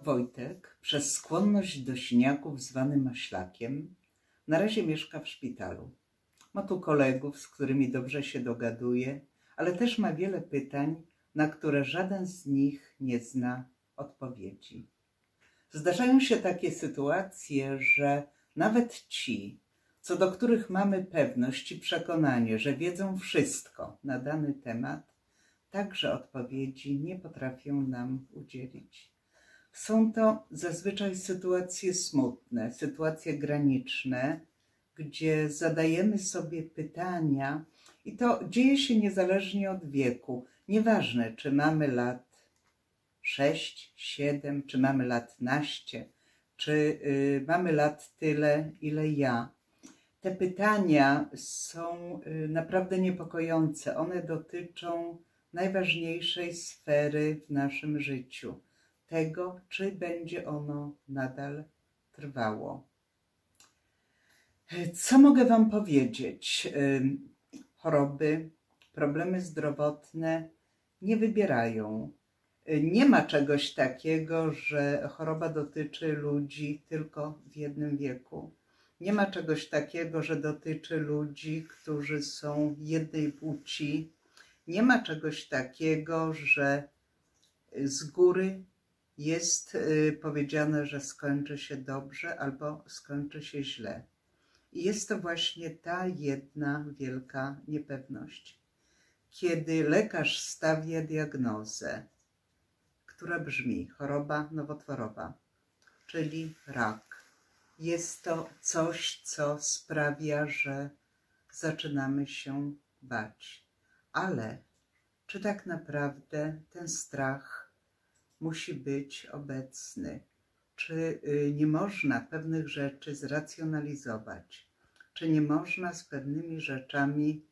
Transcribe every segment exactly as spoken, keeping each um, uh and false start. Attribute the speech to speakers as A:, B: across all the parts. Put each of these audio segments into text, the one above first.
A: Wojtek przez skłonność do siniaków zwany maślakiem na razie mieszka w szpitalu. Ma tu kolegów, z którymi dobrze się dogaduje, ale też ma wiele pytań, na które żaden z nich nie zna odpowiedzi. Zdarzają się takie sytuacje, że nawet ci, co do których mamy pewność i przekonanie, że wiedzą wszystko na dany temat, także odpowiedzi nie potrafią nam udzielić. Są to zazwyczaj sytuacje smutne, sytuacje graniczne, gdzie zadajemy sobie pytania i to dzieje się niezależnie od wieku. Nieważne, czy mamy lat sześć, siedem, czy mamy lat naście, czy y, mamy lat tyle, ile ja. Te pytania są y, naprawdę niepokojące. One dotyczą najważniejszej sfery w naszym życiu. Tego, czy będzie ono nadal trwało. Co mogę wam powiedzieć? Choroby, problemy zdrowotne nie wybierają. Nie ma czegoś takiego, że choroba dotyczy ludzi tylko w jednym wieku. Nie ma czegoś takiego, że dotyczy ludzi, którzy są jednej płci. Nie ma czegoś takiego, że z góry jest powiedziane, że skończy się dobrze albo skończy się źle. I jest to właśnie ta jedna wielka niepewność. Kiedy lekarz stawia diagnozę, która brzmi choroba nowotworowa, czyli rak, jest to coś, co sprawia, że zaczynamy się bać. Ale czy tak naprawdę ten strach musi być obecny? Czy nie można pewnych rzeczy zracjonalizować? Czy nie można z pewnymi rzeczami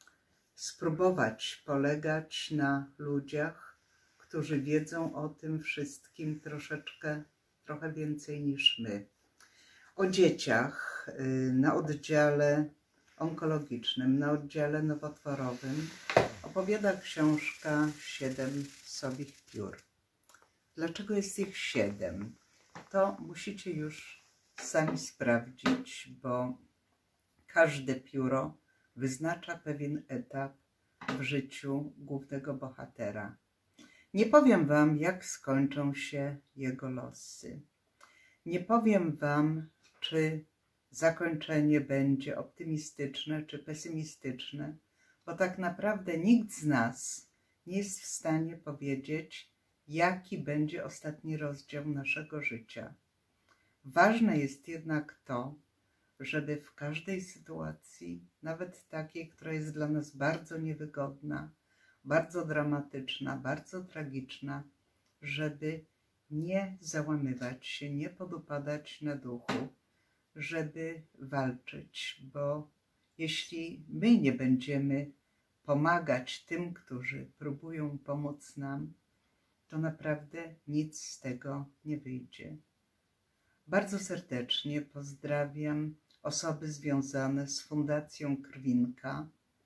A: spróbować polegać na ludziach, którzy wiedzą o tym wszystkim troszeczkę, trochę więcej niż my? O dzieciach na oddziale onkologicznym, na oddziale nowotworowym opowiada książka Siedem psowich piór. Dlaczego jest ich siedem? To musicie już sami sprawdzić, bo każde pióro wyznacza pewien etap w życiu głównego bohatera. Nie powiem wam, jak skończą się jego losy. Nie powiem wam, czy zakończenie będzie optymistyczne, czy pesymistyczne, bo tak naprawdę nikt z nas nie jest w stanie powiedzieć, jaki będzie ostatni rozdział naszego życia. Ważne jest jednak to, żeby w każdej sytuacji, nawet takiej, która jest dla nas bardzo niewygodna, bardzo dramatyczna, bardzo tragiczna, żeby nie załamywać się, nie podupadać na duchu, żeby walczyć, bo jeśli my nie będziemy pomagać tym, którzy próbują pomóc nam, to naprawdę nic z tego nie wyjdzie. Bardzo serdecznie pozdrawiam osoby związane z Fundacją Krwinka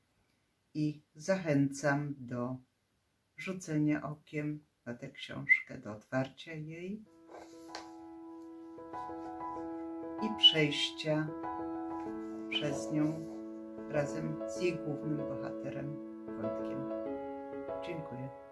A: i zachęcam do rzucenia okiem na tę książkę, do otwarcia jej i przejścia przez nią razem z jej głównym bohaterem Wojtkiem. Dziękuję.